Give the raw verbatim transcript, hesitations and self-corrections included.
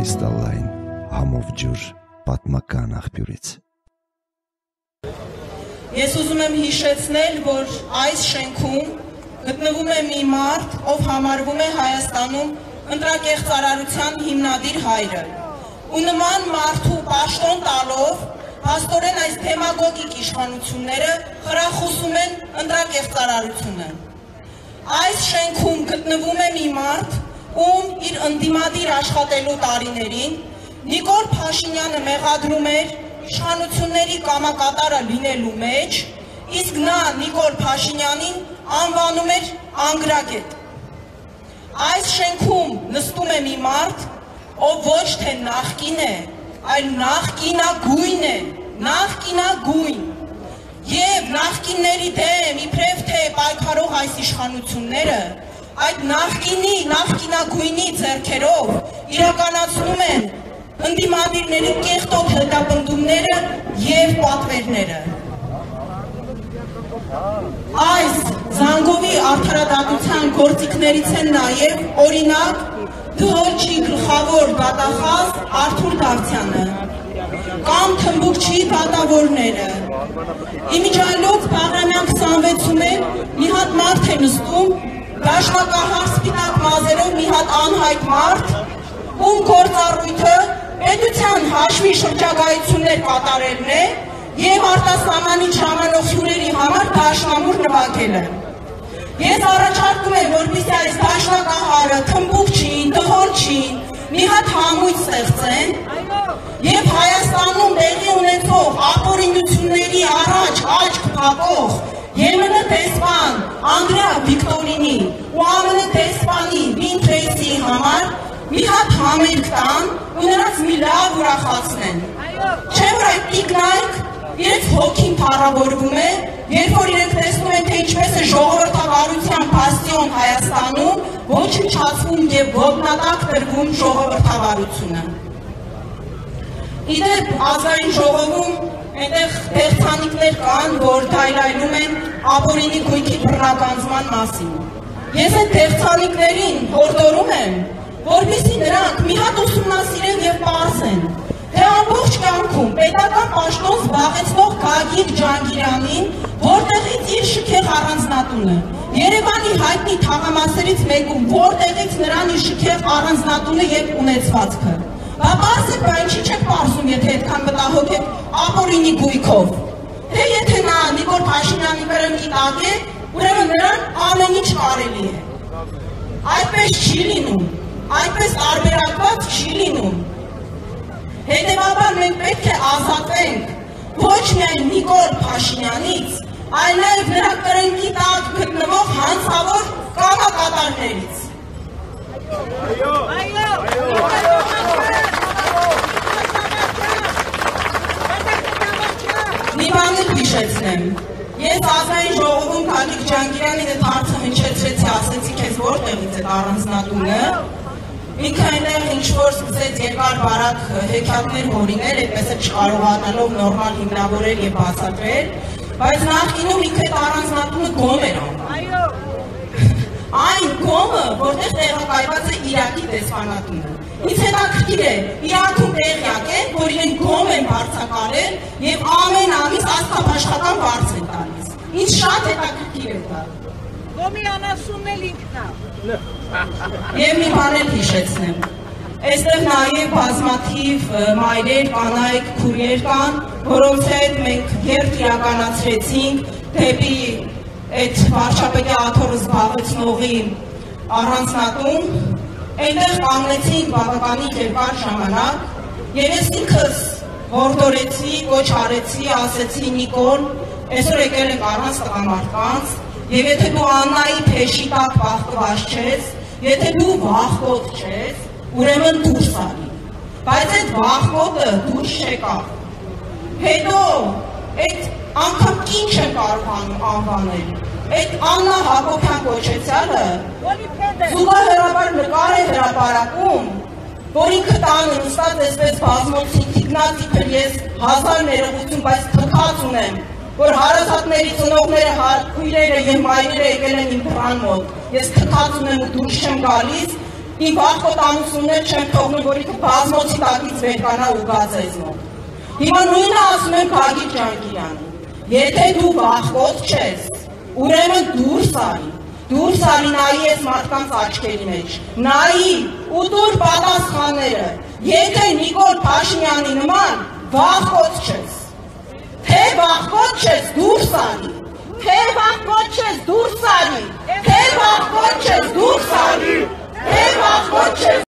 կրիստալային համով ջուր պատմական աղբյուրից։ Ես ուզում եմ հիշեցնել, որ այս շենքում գտնվում է մի մարդ, ով համարվում է Հայաստանում ընտրակեղծարարության հիմնադիր հայրը։ Ու նման մարդու պաշտոն տալով, փաստորեն այս դեմագոգիկ իշխանությունները խրախուսում են ընտրակեղծարարությունը։ Այս շենքում գտնվում է մի մարդ, ում իր ընդդիմադիր աշխատելու տարիներին Նիկոլ Փաշինյանը մեղադրում էր իշխանությունների կամակատարը լինելու մեջ, իսկ նա Նիկոլ Փաշինյանին անվանում էր անգրագետ։ Այս շենքում նստում է մի մարդ, ով ոչ թե նախկին է, այլ նախկինագույն է, նախկինագույն։ Եվ նախկինների դեմ իբրև թե պայքարող այս իշխանությունները այդ նախկինի, նախկինագույնի ձեռքերով իրականացնում են ընդդիմադիրների կեղտոտ հետապնդումները և պատվերները։ Այս զանգովի արդարադատության գործիքներից են նաև օրինակ Դհոլչի գլխավոր դատախազ Արթուր Դավթյանը կամ Թմբուկչի դատավորները։ Իմիջայլոց Բաղրամյան քսանվեցում է մի հատ մարդ է նստում, դաշնակահար սպիտակ մազերով մի հատ անհայտ մարդ, ում գործառույթը պետության հաշվի շրջագայություններ կատարելն է և արտասահմանից ժամանող հյուրերի համար դաշնամուր նվագելը։ Ես առաջարկում եմ, որպեսզի այս դաշնակահարը Թմբուկչին, Դհոլչին մի հատ համույթ ստեղծեն և Հայաստանում տեղի ունեցող ապօրինությունների առաջ աչք փակող ԵՄՆ դեսպան Անդրեա Վիկտորինի ու ԱՄՆ դեսպանի Վին Թրեյսիի համար մի հատ համերգ տան ու նրանց մի լավ ուրախացնեն։ Չէ՞ որ այդ տիկնայք իրենց հոգին փառավորվում է, երբ որ իրենք տեսնում են, թե ինչպես է ժողովրդավարության բաստիոն Հայաստանում ոչնչացվում և ոտնատակ տրվում ժողովրդավարությունը։ Իդեպ ազգային ժողովում այնտեղ տեխնիկներ կան, որ դայլայլում են ապօրինի գույքի բռնականացման մասին։ Ես այդ տեխնիկներին հորդորում եմ, որպեսզի նրանք մի հատ ուսումնասիրեն և պարզեն, թե ամբողջ կյանքում պետական պաշտոն զբաղեցնող Գագիկ Ջանգիրանին որտեղից իր շքեղ առանձնատունը, Երևանի հայտնի թաղամասերից մեկում որտեղից նրան իր շքեղ առանձնատունը և ունեցվածքը։ Բա պարզեք, բա ինչի չեք պարզում, եթե այդքան մտահոգ եք ապօրինի գույքով։ Թե եթե նա Նիկոլ Փաշինյանի կրնկի տակ է, ուրեմն նրան ամեն ինչ կարելի է։ Այդպես չի լինում, այդպես տարբերակված չի լինում։ Հետևաբար մենք պետք է ազատվենք ոչ միայն Նիկոլ Փաշինյանից, այլ նաև նրա կրնկի տակ գտնվող հանցավոր կամակատարներից։ Մի բան էլ հիշեցնեմ, ես ազգային ժողովում Գագիկ Ջանգիրանին այդ հարցը հնչեցրեցի, ասեցի քեզ որտեղից է առանձնատունը, ինքը այնտեղ ինչ-որ սկսեց երկար բարակ հեքիաթներ հորինել, այդպես էլ չկարողանալով նորմալ հիմնավորել և բացատրել, բայց նախկինում ինքը այդ առանձնատունը գոմ էր անում։ Այն գոմը, որտեղ տեղակայված է Իրաքի դեսպանատունը։ Ինձ հետաքրքիր է, Իրաքում տեղյակ են, որ իրենք գոմ են վարձակալել և ամեն ամիս աստղաբաշխական վարձ են տալիս։ Ինձ շատ հետաքրքիր է դա։ Գոմի անասունն էլ ինքն է։ Եվ մի բան էլ հիշեցնեմ։ Այստեղ նաև բազմաթիվ մայրեր, կանայք, քուրեր կան, որոնց հետ մենք երթ իրականացրեցինք դեպի այդ վարչապետի աթոռը զբաղեցնողի առանձնատուն, այնտեղ կանգնեցինք բավականին երկար ժամանակ, և ես ինքս հորդորեցի, կոչ արեցի, ասեցի Նիկոլ, այսօր եկել ենք առանց տղամարդկանց, և եթե դու Աննայի փեշի տակ պահկված չես, եթե դու վախկոտ չես, ուրեմն դուրս արի, բայց այդ վախկոտը դուրս չեկավ։ Հետո այդ անգամ կին չեն կարող անվանել, այդ Աննա Հակոբյան կոչեցյալը զուգահեռաբար նկար է հրապարակում, որ ինքը տանը նստած այսպես բազմոցի թիկնած իբր ես հազար ներողություն, բայց թքած ունեմ, որ հարազատների ծնողները, քույրերը և մայրերը եկել են իմ դռան մոտ, ես թքած ունեմ ու դուրս չեմ գալիս, Իմ վախկոտանություններ չեմ թողնում, որ ինքը բազմոցի տակից վերկանա ու գա ձեզ մոտ։ Հիմա նույնը ասում եմ Գագիկ Ջանգիրանին։ Եթե դու վախկոտ չես, ուրեմն դուրս արի, դուրս արի նայի ես մարդկանց աչքերի մեջ, նայի ու տուր պատասխանները, եթե Նիկոլ Փաշինյանի նման վախկոտ չես, թե վախկոտ չես, դուրս արի, թե վախկոտ չես, դուրս արի, թե վախկոտ չես, դուրս արի, թե վախկոտ չես,